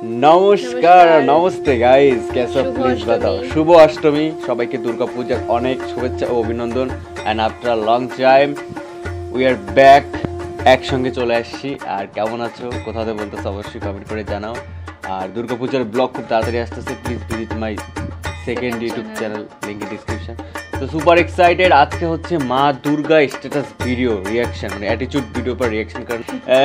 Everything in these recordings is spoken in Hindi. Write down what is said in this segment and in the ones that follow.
नमस्कार नमस्ते गाइस, कैसे हो प्लीज बताओ। शुभ अष्टमी সবাইকে দুর্গা পূজার অনেক শুভেচ্ছা ও অভিনন্দন। And after long time we are back, একসঙ্গে চলে আসছি। আর কেমন আছো, কোথাতে বলতেছো অবশ্যই কমেন্ট করে জানাও। আর দুর্গা পূজার ব্লগ খুব তাড়াতাড়ি আসতেছে, please visit my second YouTube channel, link in description. তো সুপার এক্সাইটেড, আজকে হচ্ছে মা দুর্গা স্ট্যাটাস ভিডিও রিয়াকশন, মানে অ্যাটিটিউড ভিডিও पर रिएक्शन कर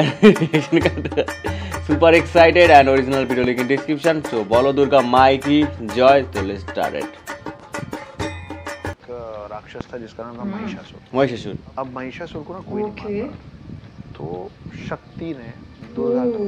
super excited and original video link in description. So बोलो दुर्गा माई की जय। तो लेट्स स्टार्ट इट। राक्षस था जिसका नाम था महिषासुर। महिषासुर। अब महिषासुर को ना कोई नहीं मानता, तो शक्ति ने दुर्गा को,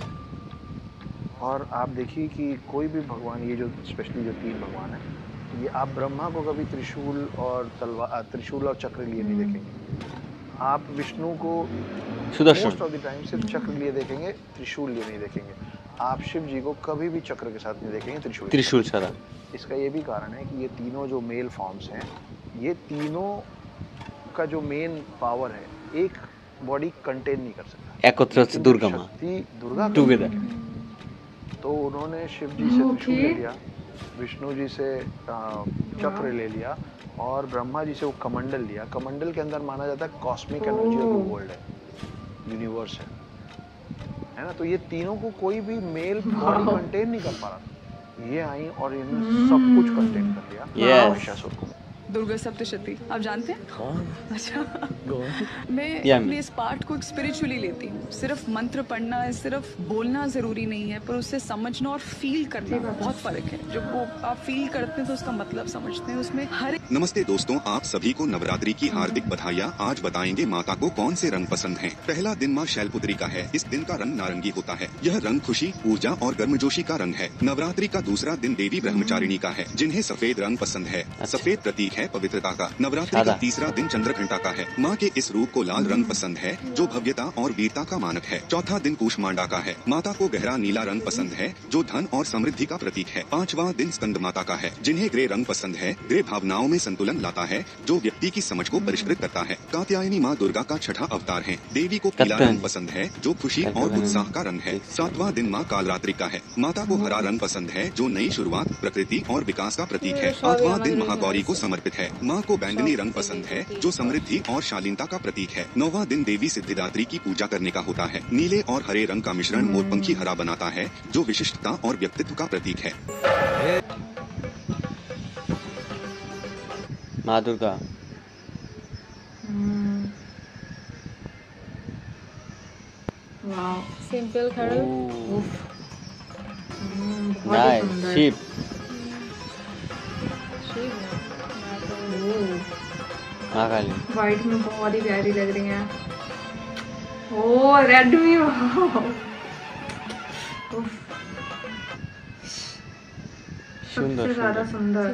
और आप देखिए कि कोई भी भगवान, ये जो स्पेशली जो तीन भगवान है, ये आप ब्रह्मा को कभी त्रिशूल और त्रिशूल और चक्र लिए नहीं देखेंगे। आप विष्णु को मोस्ट ऑफ द टाइम सिर्फ चक्र लिए देखेंगे, त्रिशूल लिए नहीं देखेंगे। आप शिव जी को कभी भी चक्र के साथ नहीं देखेंगे, त्रिशूल छड़ा। इसका ये भी कारण है कि ये तीनों जो मेल फॉर्म्स हैं, ये तीनों का जो मेन पावर है, एक बॉडी कंटेन नहीं कर सकता। एकत्र दुर्गा मां, दुर्गा टुगेदर। तो उन्होंने शिव जी से त्रिशूल ले लिया, विष्णु जी से चक्र ले लिया, और ब्रह्मा जी से वो कमंडल लिया। कमंडल के अंदर माना जाता है cosmic energy of the world है, यूनिवर्स है ना। तो ये तीनों को कोई भी मेल बॉडी कंटेन नहीं कर पा रहा, ये आई और इन्होंने सब कुछ कंटेन कर लिया महिषासुर को। दुर्गा सप्तशती आप जानते हैं? अच्छा, मैं अपने इस पार्ट को स्पिरिचुअली लेती हूँ। सिर्फ मंत्र पढ़ना, सिर्फ बोलना जरूरी नहीं है, पर उससे समझना और फील करना बहुत फर्क है। जब वो आप फील करते हैं तो उसका मतलब समझते हैं, उसमें हर। नमस्ते दोस्तों, आप सभी को नवरात्रि की हार्दिक बधाइयाँ। आज बताएंगे माता को कौन से रंग पसंद हैं। पहला दिन माँ शैलपुत्री का है। इस दिन का रंग नारंगी होता है। यह रंग खुशी, ऊर्जा और गर्मजोशी का रंग है। नवरात्रि का दूसरा दिन देवी ब्रह्मचारिणी का है, जिन्हें सफेद रंग पसंद है। सफेद प्रतीक है पवित्रता का। नवरात्रि का तीसरा दिन चंद्रघंटा का है। माँ के इस रूप को लाल रंग पसंद है, जो भव्यता और वीरता का मानक है। चौथा दिन कूष्मांडा का है। माता को गहरा नीला रंग पसंद है, जो धन और समृद्धि का प्रतीक है। पांचवा दिन स्कंद माता का है, जिन्हें ग्रे रंग पसंद है। ग्रे भावनाओं में संतुलन लाता है, जो व्यक्ति की समझ को परिष्कृत करता है। कात्यायनी माँ दुर्गा का छठा अवतार है। देवी को पीला रंग पसंद है, जो खुशी और उत्साह का रंग है। सातवां दिन माँ कालरात्रि का है। माता को हरा रंग पसंद है, जो नई शुरुआत, प्रकृति और विकास का प्रतीक है। आठवां दिन महागौरी को समर्पित है। माँ को बैंगनी रंग पसंद है, जो समृद्धि और शालीनता का प्रतीक है। नौवां दिन देवी सिद्धिदात्री की पूजा करने का होता है। नीले और हरे रंग का मिश्रण मोरपंखी हरा बनाता है, जो विशिष्टता और व्यक्तित्व का प्रतीक है। माँ दुर्गा। वाओ, सिंपल खड़े। नाइस। शिव। माँ काली वाइट में बहुत ही प्यारी लग रही हैं। ओ रेड में, सुंदर, ज्यादा सुंदर।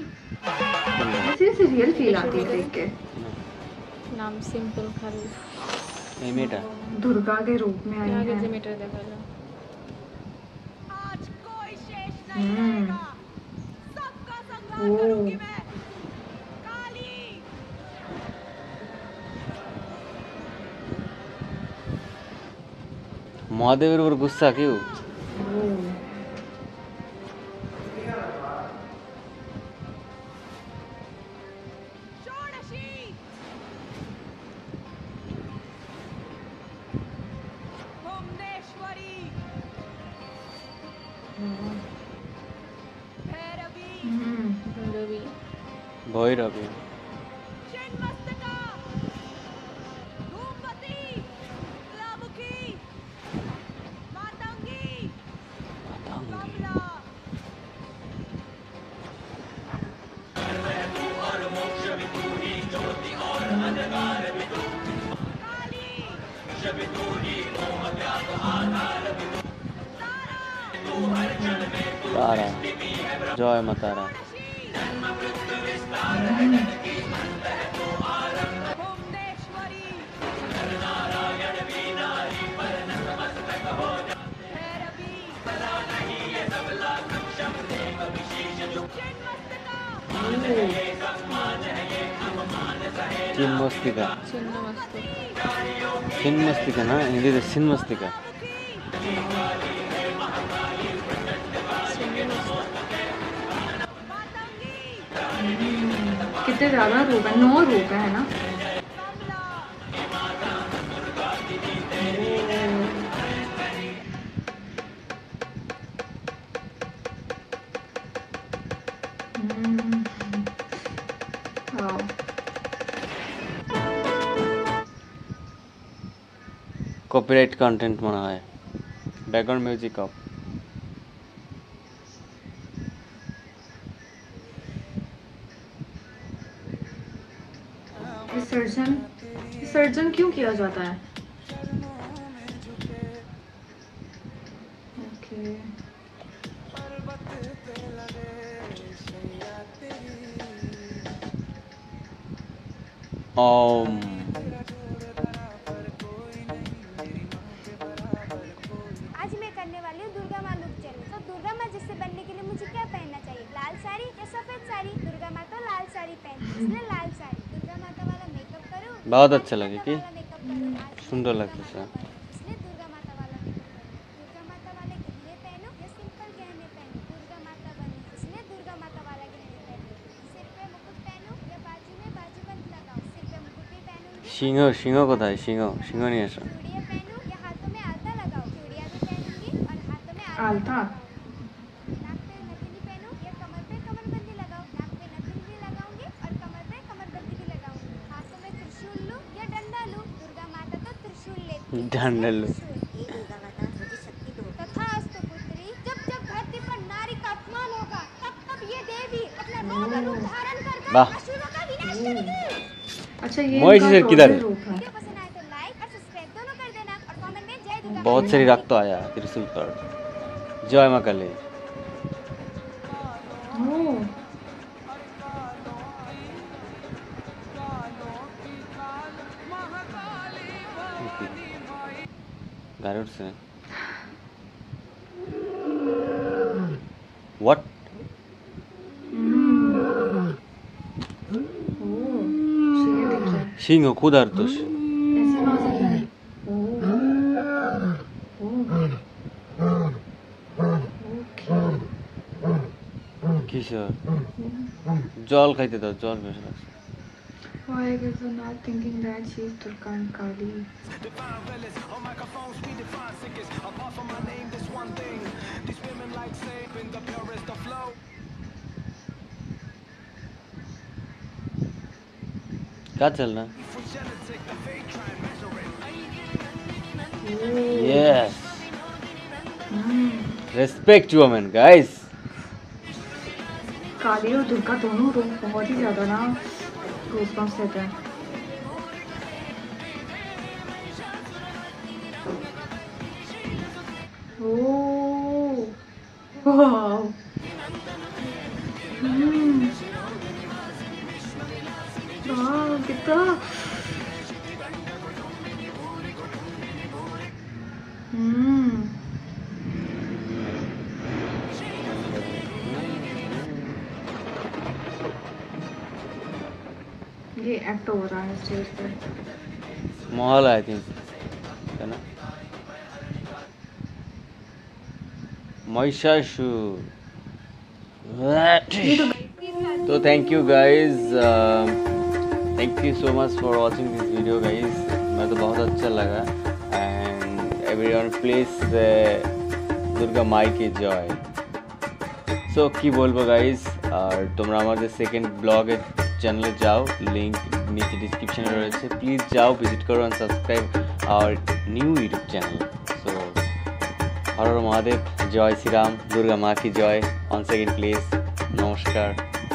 मुझे रियल फील आती है देख के। नाम सिंपल खाली एमेटा दुर्गा के रूप में आई है। मीटर देखा लो। आज कोई शेष नहीं रहेगा, सबका संहार करूंगी मैं। काली महादेवेर ऊपर गुस्सा क्यों? षोडशी भुवनेश्वरी भैरवी भैरवी छिन्नमस्तका धूमवती क्लामुखी मातंगी कमला तारा। जय माँ तारा। भुवनेश्वरी चिन्मस्तिका। चिन्मस्तिका ना, हिंदी में चिन्मस्तिका। कितने ज़्यादा रूप है, 9 रूप है ना। কপিরাইট কন্টেন্ট মনে হয়, ব্যাকগ্রাউন্ড মিউজিক অফ। विसर्जन क्यों किया जाता है? ओके। आज मैं करने वाली हूँ दुर्गा माँ लुक चैलेंज। तो दुर्गा माँ जिससे बनने के लिए मुझे क्या पहनना चाहिए? लाल साड़ी या सफेद साड़ी? दुर्गा माँ तो लाल साड़ी पहनती है, इसलिए लाल साड़ी। दुर्गा माता वाला मेकअप करूँ, बहुत अच्छा लगे कि सुंदर लगता है। इसलिए दुर्गा माता वाला मेकअप करूँ। दुर्गा माता वाले गहने पहनूं या सिंपल गहने पहनूं? दुर्गा माता बनूं, इसलिए दुर्गा माता वाला गहने पहनूं। सिर पे मुकुट पहनूं या बाजू में बाजूबंद लगाऊं? सिर पे मुकुट भी पहनूंगी। সিংহ কোথায়? সিংহ নিয়ে এসো। चूड़ियाँ पहनूं या हाथों में आलता लगाऊं? चूड़ियाँ भी पहनूंगी और हाथों में आलता? नाक पे नथनी पहनूं या कमर पे कमरबंदी लगाऊं? नाक पे नथनी भी लगाऊंगी और कमर पे कमरबंदी भी लगाऊंगी। हाथों में त्रिशूल लूं या डंडा लूं? दुर्गा माता तो त्रिशूल लेती है। डंडा लूं। तथास्तु पुत्री, जब जब धरती पर नारी का अपमान होगा, तब तब ये देवी अपना रौद्र रूप धारण कर वाह। असुरों का विनाश करेगी। अच्छा, ये मोहित इनका सर किधर है? रूप है। वीडियो पसंद आए तो लाइक और सब्सक्राइब दोनों कर देना और कमेंट में जय दुर्गा। बहुत सारी रक्त आया त्रिशूल पर। जय मां काली। ओह, गारुड़ से व्हाट? সিংহ ক্ষুধার্ত সে। ऐसे कहाँ से किया? কিসের জল খাইতে দাও, জল বেশি লাগছে। Why is the not thinking that she is Durga and Kali? क्या चलना? Yes. Respect women, guys. काली और दुर्गा दोनों रूप बहुत ही ज्यादा ना गूज़बम्प्स देते हैं। ओह, वाव। वाव, कितना ये एक्ट हो रहा है स्टेज पे। महल आई थिंक है ना, महिषासुर। तो thank you guys, thank you so much for watching this video guys. मैं तो बहुत अच्छा लगा एंड एवरीवन प्लीज दुर्गा माई की जय। सो की बोलबो गाइज, আর তোমরা আমাদের সেকেন্ড ব্লগের চ্যানেলে যাও, লিংক নিচে ডিসক্রিপশনে রয়েছে, প্লিজ যাও, ভিজিট করো and subscribe our new YouTube channel. So Har Har Mahadev, জয় শ্রীরাম, দুর্গা মা কি জয়। অন সেকেন্ড প্লিজ, নমস্কার।